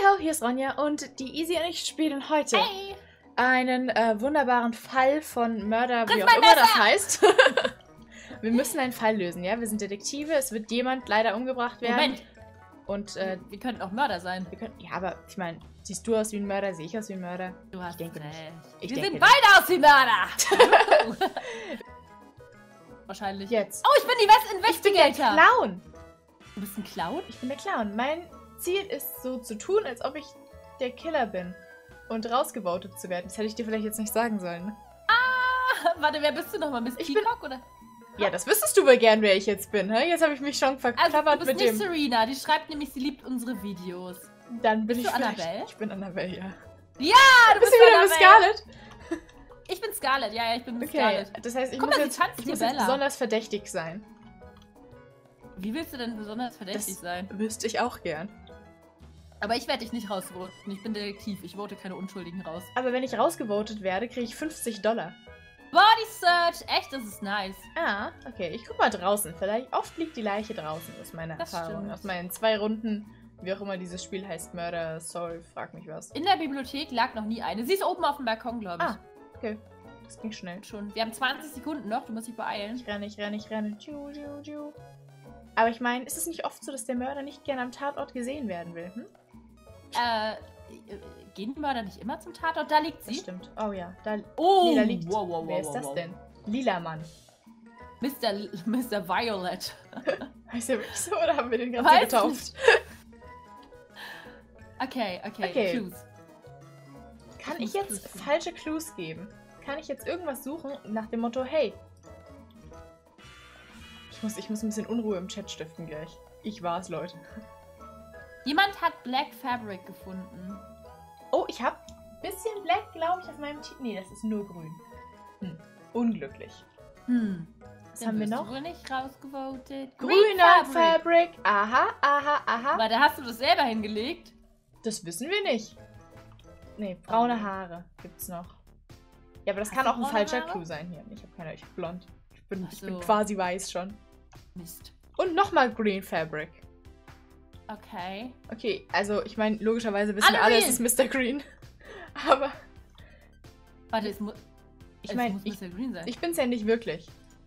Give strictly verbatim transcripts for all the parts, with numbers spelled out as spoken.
Hallo, hier ist Ronja und die Easy und ich spielen heute hey. einen äh, wunderbaren Fall von Mörder, wie Triff auch mein immer das Messer! heißt. Wir müssen einen Fall lösen, ja? Wir sind Detektive, es wird jemand leider umgebracht werden. Moment, Und, äh, wir könnten auch Mörder sein. wir können, ja, aber ich meine, siehst du aus wie ein Mörder, sehe ich aus wie ein Mörder? Du hast ich denke recht. nicht. Ich wir denke sind beide aus wie Mörder! Wahrscheinlich. Jetzt. Oh, ich bin die West Investigator! Clown! Du bist ein Clown? Ich bin der Clown. Mein Ziel ist so zu tun, als ob ich der Killer bin. Und rausgevotet zu werden. Das hätte ich dir vielleicht jetzt nicht sagen sollen. Ah, warte, wer bist du nochmal? Miss Ich Peacock, oder? Ja, das wüsstest du wohl gern, wer ich jetzt bin, hä? Jetzt habe ich mich schon Also, verklappert du bist mit nicht dem... Serena, die schreibt nämlich, sie liebt unsere Videos. Dann bin Bist ich du vielleicht- Annabelle? Ich bin Annabelle, ja. Ja, du Bist bist du wieder mit Annabelle. Scarlett? Ich bin Scarlett, ja, ja, ich bin Miss Okay, Scarlett. das heißt, ich Guck muss, mal, sie jetzt, tanzt ich wie muss jetzt Bella. besonders verdächtig sein. Wie willst du denn besonders verdächtig Das sein? wüsste ich auch gern. Aber ich werde dich nicht rausvoten. Ich bin Detektiv. Ich vote keine Unschuldigen raus. Aber wenn ich rausgevotet werde, kriege ich fünfzig Dollar. Body Search. Echt, das ist nice. Ah, okay. Ich guck mal draußen. Vielleicht oft liegt die Leiche draußen, aus meiner Das Erfahrung. stimmt. Aus meinen zwei Runden, wie auch immer dieses Spiel heißt, Murder, Soul, frag mich was. In der Bibliothek lag noch nie eine. Sie ist oben auf dem Balkon, glaube ich. Ah, okay. Das ging schnell. Schon. Wir haben zwanzig Sekunden noch. Du musst dich beeilen. Ich renne, ich renne, ich renne. Tschu, tschu, tschu. Aber ich meine, ist es nicht oft so, dass der Mörder nicht gerne am Tatort gesehen werden will? Hm? Äh, äh, gehen die Mörder nicht immer zum Tatort? Da liegt Das sie. stimmt. Oh ja. Da, Oh, nee, da liegt. wow, wow, Wer wow, ist wow, das wow. denn? Lila Mann. Mister, L- Mister Violet. Heißt der wirklich so oder haben wir den ganz Weiß getauft? Okay, okay, Okay. Clues. Kann Ich ich muss jetzt Clues geben. falsche Clues geben? Kann ich jetzt irgendwas suchen nach dem Motto, hey. Ich muss, ich muss ein bisschen Unruhe im Chat stiften gleich. Ich war's, Leute. Jemand hat Black Fabric gefunden. Oh, ich hab ein bisschen Black, glaube ich, auf meinem T. Nee, das ist nur grün. Hm. Unglücklich. Hm. Was Den haben wir wirst noch? Du wohl nicht rausgevotet. Grüner Fabric. Aha, aha, aha. Aber da hast du das selber hingelegt. Das wissen wir nicht. Nee, braune Haare gibt's noch. Ja, aber das Hast kann du auch ein braune falscher Haare? Clue sein hier. Ich habe keine, ich bin blond. Ich bin, Ach ich bin so. quasi weiß schon. Mist. Und nochmal Green Fabric. Okay. Okay, also ich meine, logischerweise wissen wir Alle alle, es real. ist Mister Green. Aber Warte, es, mu ich es meine, muss ich, Mister Green sein. ich bin's ja nicht wirklich.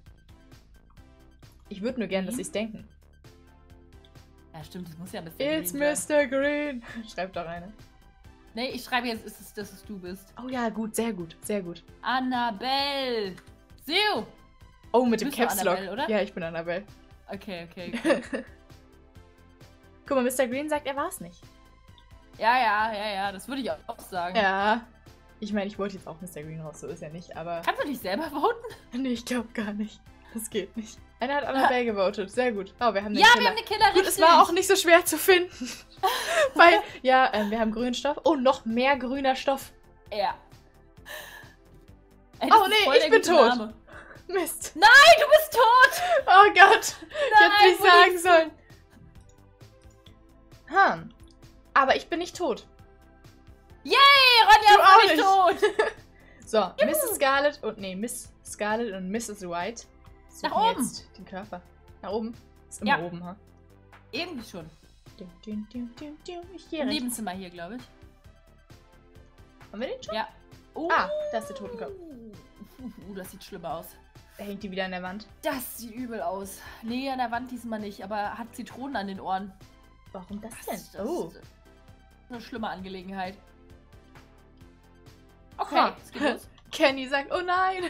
Ich würde nur gern, dass Green? ich's denken. Ja, stimmt, es muss ja Mister It's Green sein. Mister Green. Schreibt doch eine. Nee, ich schreibe jetzt, ist es, dass es du bist. Oh ja, gut, sehr gut, sehr gut. Annabelle. Siu. Oh, mit dem Bist du Caps Lock. Annabelle, oder? Ja, ich bin Annabelle. Okay, okay. okay. Guck mal, Mister Green sagt, er war's nicht. ja, ja, ja, ja, das würde ich auch sagen. Ja. Ich meine, ich wollte jetzt auch Mister Green raus, so ist er nicht, aber... Kannst du dich selber voten? Nee, ich glaube gar nicht. Das geht nicht. Einer hat Annabelle gewotet. Sehr gut. Oh, wir haben den Ja, Killer. wir haben eine Killer, Gut, es war auch nicht so schwer zu finden. Weil, ja, ähm, wir haben grünen Stoff. Oh, noch mehr grüner Stoff. Ja. Ey, Oh, das ist nee, voll ich der bin gute tot. Name. Mist. Nein, du bist tot! Oh Gott. Ich Nein, hätte nicht wo sagen liegst du? sollen. Hm. Aber ich bin nicht tot. Yay, Ronja Du auch ist nicht tot! So, Misses Scarlett und, nee, Miss Scarlett und Misses White suchen Nach oben. jetzt den Körper. Nach oben? Ist immer Ja. oben, ha? Irgendwie schon. Dum, dum, dum, dum, dum. Ich gehe Im rechts. Nebenzimmer hier, glaube ich. Haben wir den schon? Ja. Oh. Ah, da ist der Totenkopf. Uh, das sieht schlimm aus. Da hängt die wieder an der Wand. Das sieht übel aus. Nee, an der Wand diesmal nicht, aber hat Zitronen an den Ohren. Warum das Das, denn? das Oh. ist eine schlimme Angelegenheit. Okay, Ha. es geht los. Kenny sagt, oh nein.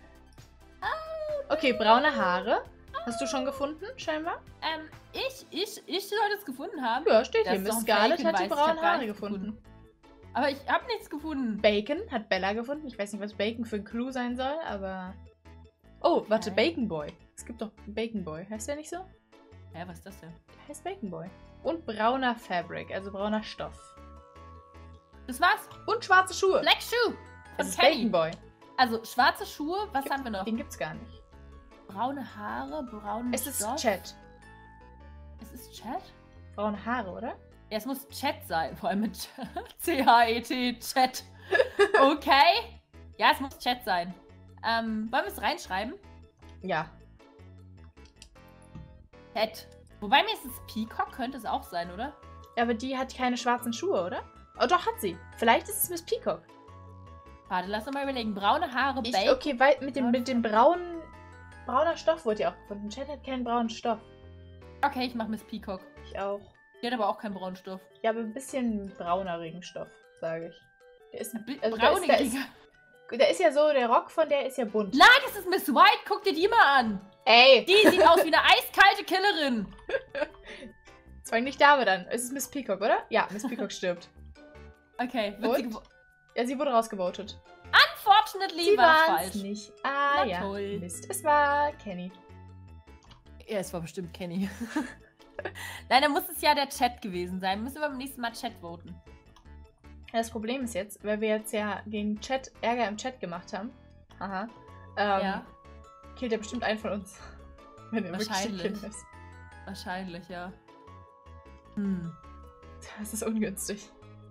Okay, braune Haare. Hast du schon gefunden, scheinbar? Ähm, ich, ich, ich sollte es gefunden haben. Ja, steht Das hier. ist doch Miss ein Scarlett Fake hat die Hinweis, ich braunen hab gar Haare nichts gefunden. Aber ich habe nichts gefunden. Bacon hat Bella gefunden. Ich weiß nicht, was Bacon für ein Clue sein soll, aber... Oh, warte, Okay. Bacon Boy. Es gibt doch Bacon Boy. Heißt der nicht so? Hä, was ist das denn? Der heißt Bacon Boy. Und brauner Fabric, also brauner Stoff. Das war's. Und schwarze Schuhe. Black Shoe. Das Von ist Kenny. Bacon Boy. Also, schwarze Schuhe, was Gibt- haben wir noch? Den gibt's gar nicht. Braune Haare, braune Es ist Stoff. Chat. Es ist Chat? Braune Haare, oder? Ja, es muss Chat sein, vor allem mit C H E T, Chat. Okay. Ja, es muss Chat sein. Ähm, wollen wir es reinschreiben? Ja. Chat. Wobei mir ist es Peacock, könnte es auch sein, oder? Aber die hat keine schwarzen Schuhe, oder? Oh, doch, hat sie. Vielleicht ist es Miss Peacock. Warte, lass uns mal überlegen. Braune Haare, Ich, Bacon. okay, weil mit dem, mit dem braunen... Brauner Stoff wurde ja auch gefunden. Chat hat keinen braunen Stoff. Okay, ich mach Miss Peacock. Ich auch. Die hat aber auch keinen braunen Stoff. Ja, aber ein bisschen braunerigen Stoff, sage ich. Der ist, Bi- also da ist, da, ist, Brauniger. da ist ja so, der Rock von der ist ja bunt. Nein, das ist Miss White. Guck dir die mal an. Ey! Die sieht aus wie eine eiskalte Killerin. Das war nicht Dame dann. Es ist Miss Peacock, oder? Ja, Miss Peacock stirbt. Okay, wird sie Und? gewo- Ja, sie wurde rausgevotet. Unfortunately Sie war war falsch. nicht. Ah, Na ja. toll. Mist, es war Kenny. Ja, es war bestimmt Kenny. Nein, dann muss es ja der Chat gewesen sein. Müssen wir beim nächsten Mal Chat voten. Das Problem ist jetzt, weil wir jetzt ja gegen Chat Ärger im Chat gemacht haben. Aha. Ähm, Ja. Killt er bestimmt einen von uns. Wenn er wirklich der Wahrscheinlich. Kill ist. Wahrscheinlich, ja. Hm. Das ist ungünstig.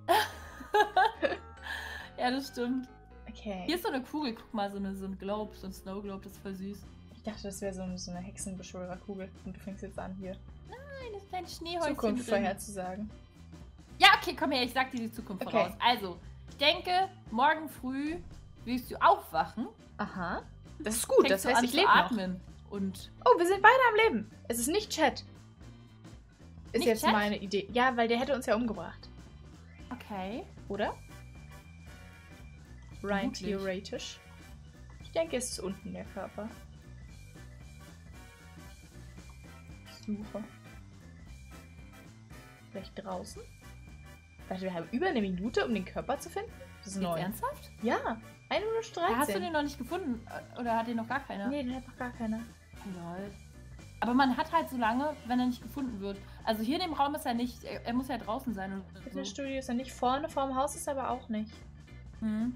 Ja, das stimmt. Okay. Hier ist so eine Kugel. Guck mal, so, eine, so ein Globe, so ein Snow Globe. Das ist voll süß. Ich dachte, das wäre so, eine- so eine Hexenbeschwörerkugel. Und du fängst jetzt an, hier Nein, das ist ein Schneehäuschen Zukunft drin. vorherzusagen. Ja, okay, komm her. Ich sag dir die Zukunft Okay. voraus. Also, ich denke, morgen früh wirst du aufwachen. Aha. Das ist gut, das fängst du heißt, an ich zu lebe noch. atmen. Und Oh, wir sind beide am Leben. Es ist nicht Chat. Ist Nicht jetzt Chat? meine Idee. Ja, weil der hätte uns ja umgebracht. okay. Oder? Rein Vermutlich. theoretisch. Ich denke, es ist unten der Körper. Ich suche. Vielleicht draußen? Warte, wir haben über eine Minute, um den Körper zu finden? Das ist Jetzt neu. ernsthaft? Ja, eine Minute Ja, hast du dreizehn. den noch nicht gefunden? Oder hat den noch gar keiner? Nee, den hat noch gar keiner. Lol. Aber man hat halt so lange, wenn er nicht gefunden wird. Also hier in dem Raum ist er nicht. Er, er muss ja draußen sein. Oder so. Fitnessstudio ist ja nicht vorne, vorm Haus ist aber auch nicht. Hm.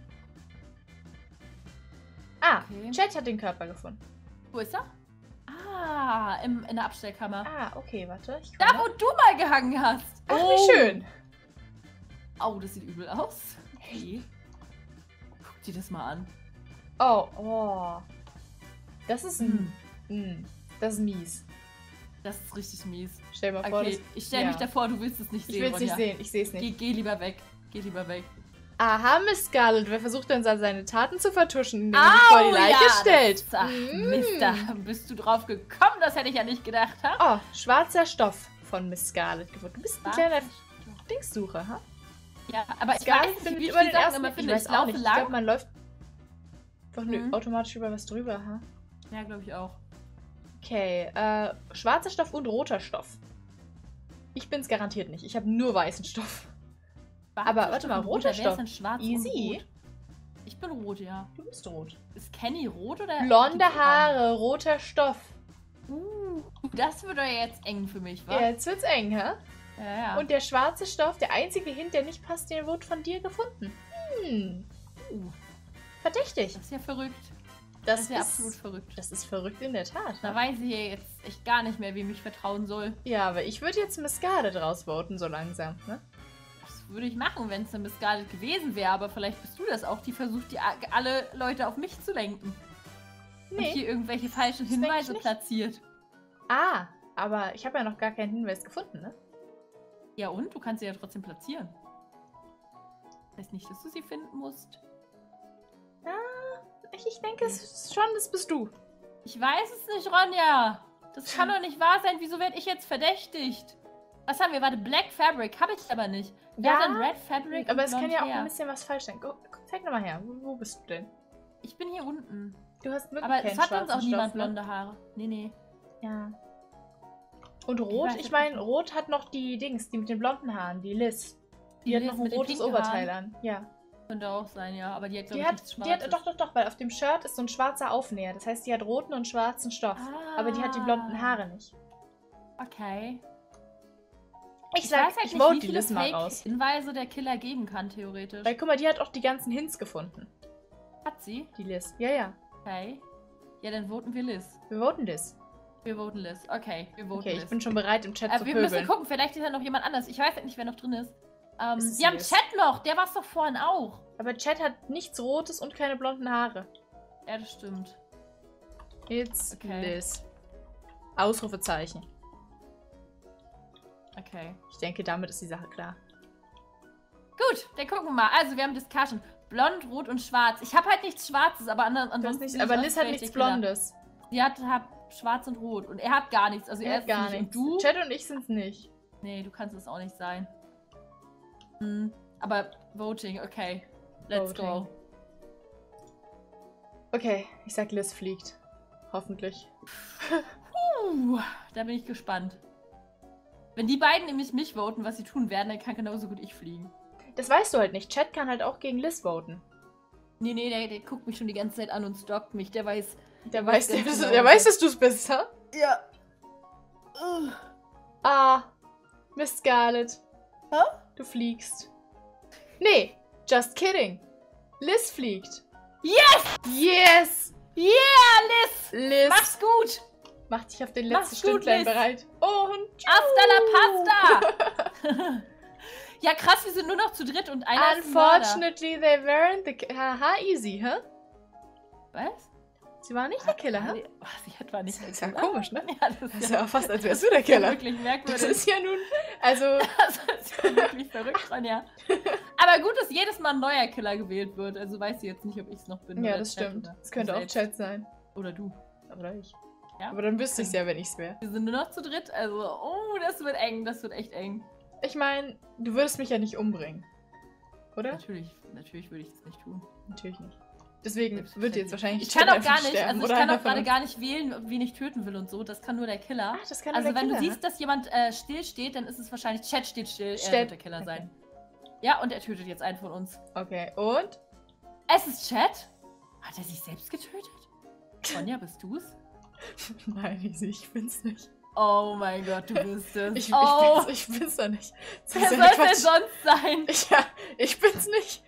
Ah, Okay. Chat hat den Körper gefunden. Wo ist er? Ah, im, in der Abstellkammer. Ah, okay, warte. Ich Da, komme. wo du mal gehangen hast. Ach, wie schön. Oh, das sieht übel aus. Okay. Guck dir das mal an. Oh, oh. Das ist ein. Hm. Mm, das ist mies. Das ist richtig mies. Stell dir mal vor, Okay, das, ich stelle ja. mich davor, du willst es nicht ich sehen. will es nicht Ronja. sehen. Ich sehe es Geh, nicht. geh lieber weg. Geh lieber weg. Aha, Miss Scarlet. Wer versucht denn seine Taten zu vertuschen, indem er sich vor die Leiche stellt? Das, ach, Mm. Mist, da bist du drauf gekommen. Das hätte ich ja nicht gedacht, ha? Oh, schwarzer Stoff von Miss Scarlet gefunden. Du bist ein Was? kleiner Dingssucher, ha? Ja, aber ich Scarlet weiß nicht, findet wie ich über die den Sachen ersten. immer Ich finde. weiß Ich auch laufe nicht. Ich lang. glaube, man läuft einfach nur Mhm. automatisch über was drüber, ha? Ja, glaube ich auch. Okay, äh, schwarzer Stoff und roter Stoff. Ich bin's garantiert nicht. Ich habe nur weißen Stoff. Aber warte mal, roter Wer ist Stoff. denn schwarz Easy. und rot? Ich bin rot, ja. Du bist rot. Ist Kenny rot oder? Blonde Haare, roter Stoff. Uh, das wird doch jetzt eng für mich, wa? Ja, jetzt wird's eng, hä? Ja, ja. Und der schwarze Stoff, der einzige Hint, der nicht passt, den wurde von dir gefunden. Hm, uh, verdächtig. das ist ja verrückt. Das, Das ist ja absolut verrückt. Das ist verrückt in der Tat. Da Ne? weiß ich ja jetzt echt gar nicht mehr, wem ich vertrauen soll. Ja, aber ich würde jetzt Miss Scarlet rausvoten, so langsam, ne? Das würde ich machen, wenn es eine Miss Scarlet gewesen wäre, aber vielleicht bist du das auch, die versucht, die a- alle Leute auf mich zu lenken. Und Nee. hier irgendwelche falschen Das denk ich Hinweise nicht. platziert. Ah, aber ich habe ja noch gar keinen Hinweis gefunden, ne? Ja und? Du kannst sie ja trotzdem platzieren. Heißt nicht, dass du sie finden musst. Ich, ich denke es ist schon, das bist du. Ich weiß es nicht, Ronja. Das kann doch nicht wahr sein. Wieso werde ich jetzt verdächtigt? Was haben wir? Warte, Black Fabric habe ich aber nicht. Wir Ja, haben dann Red Fabric Aber und es kann Blond ja auch Hair. ein bisschen was falsch sein. Go, zeig nochmal her. Wo, wo bist du denn? Ich bin hier unten. Du hast wirklich Aber keinen es hat uns schwarzen auch niemand Stoff, ne? blonde Haare. Nee, nee. Ja. Und rot, weiß ich jetzt meine, nicht. rot hat noch die Dings, die mit den blonden Haaren, die Liz. Die, Die hat Liz noch ein mit den rotes pinken Oberteil Haaren. an. Ja. Könnte auch sein, ja. Aber die hat, glaube Die ich, nichts hat, die hat, Schwarzes. doch, doch, doch, weil auf dem Shirt ist so ein schwarzer Aufnäher. Das heißt, die hat roten und schwarzen Stoff. Ah. Aber die hat die blonden Haare nicht. Okay. Ich sag, weiß halt ich nicht, vote wie die viele Liz mal Fake raus. Hinweise der Killer geben kann, theoretisch. Weil, guck mal, die hat auch die ganzen Hints gefunden. Hat sie? Die Liz. Ja, ja. Okay. Ja, dann voten wir Liz. Wir voten Liz. Wir voten Liz. Okay, wir voten Okay, Liz. ich bin schon bereit, im Chat äh, zu wir müssen pöbeln. gucken, vielleicht ist ja noch jemand anders. Ich weiß halt nicht, wer noch drin ist. Ähm, Ist es wir haben Liz? Chat noch. Der war es doch vorhin auch. Aber Chat hat nichts Rotes und keine blonden Haare. Ja, das stimmt. It's Okay. Liz. Ausrufezeichen. Okay. Ich denke, damit ist die Sache klar. Gut, dann gucken wir mal. Also, wir haben Discussion. Blond, Rot und Schwarz. Ich habe halt nichts Schwarzes, aber an, ansonsten... Nicht, aber Liz hat nichts Blondes. Sie hat, hat Schwarz und Rot. Und er hat gar nichts. Also, er, er ist hat gar nicht. nichts. Und du? Chat und ich sind's nicht. Nee, du kannst es auch nicht sein. Hm, aber Voting, okay. Let's Voting. go. Okay, ich sag, Liz fliegt. Hoffentlich. Uh, da bin ich gespannt. Wenn die beiden nämlich mich voten, was sie tun werden, dann kann genauso gut ich fliegen. Das weißt du halt nicht. Chat kann halt auch gegen Liz voten. Nee, nee, der, der guckt mich schon die ganze Zeit an und stalkt mich. Der weiß... Der weiß, der, genau, der weiß, dass du es bist, ha? Ja. Uh. Ah, Miss Scarlet. Hä? Du fliegst. Nee, just kidding. Liz fliegt. Yes! Yes! Yeah, Liz! Liz. Mach's gut! Mach dich auf den Mach's letzten gut, Stündlein Liz. bereit. Und Hasta la pasta! Ja, krass, wir sind nur noch zu dritt und einer ist ein Mörder. Unfortunately, they weren't the... Haha, easy, hä? Was? Sie war nicht der Killer, hä? Oh, sie hat war nicht Das der ist ja Killer. komisch, ne? Ja, das Das ist ist ja, ja fast, als wärst du der das ist ja Killer. wirklich merkwürdig. Das ist ja nun... Also... Das ist ja wirklich verrückt, Ronja. Aber gut, dass jedes Mal ein neuer Killer gewählt wird. Also weiß sie jetzt nicht, ob ich es noch bin. Ja, oder das Chat stimmt. oder Das könnte auch selbst. Chat sein. Oder du. Oder ich. Ja? Aber dann wüsste ich es ja, wenn ich es wäre. Wir sind nur noch zu dritt. Also, oh, das wird eng. Das wird echt eng. Ich meine, du würdest mich ja nicht umbringen. Oder? Natürlich, natürlich würde ich das nicht tun. Natürlich nicht. Deswegen wird jetzt wahrscheinlich... Ich kann auch gar Chat nicht, sterben also ich oder kann einer auch von gerade uns. gar nicht wählen, wen ich töten will und so. Das kann nur der Killer. Ach, das kann Also nur der wenn Killer, du siehst, dass jemand äh, still steht, dann ist es wahrscheinlich Chat steht still, er Steht- wird der Killer sein. Ja, und er tötet jetzt einen von uns. Okay, und? Es ist Chat? Hat er sich selbst getötet? Sonja, bist du's? Nein, ich, ich bin's nicht. Oh mein Gott, du bist es. Ich, oh, ich, bin's, ich bin's doch nicht. Das wer ist soll ja es denn Quatsch. sonst sein? Ich, ja, ich bin's nicht.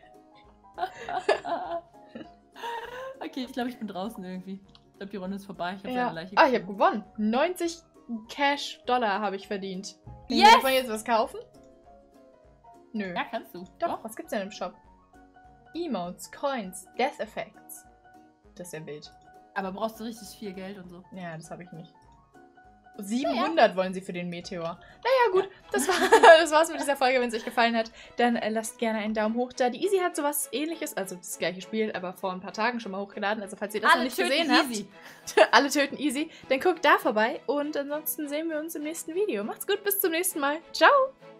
Okay, ich glaube, ich bin draußen irgendwie. Ich glaube, die Runde ist vorbei. Ich habe Ja. seine Leiche Ah, ich habe gefunden. gewonnen. neunzig Cash-Dollar habe ich verdient. Yes! Darf man jetzt was kaufen? Nö. Ja, kannst du. Doch, was gibt's denn im Shop? Emotes, Coins, Death Effects. Das ist ja wild. Aber brauchst du richtig viel Geld und so. Ja, das habe ich nicht. siebenhundert wollen sie für den Meteor. Naja, gut, das, war, das war's mit dieser Folge. Wenn es euch gefallen hat, dann äh, lasst gerne einen Daumen hoch da. Die Easy hat sowas ähnliches, also das gleiche Spiel, aber vor ein paar Tagen schon mal hochgeladen. Also falls ihr das Alle noch nicht töten gesehen easy. habt, alle töten Easy, dann guckt da vorbei. Und ansonsten sehen wir uns im nächsten Video. Macht's gut, bis zum nächsten Mal. Ciao!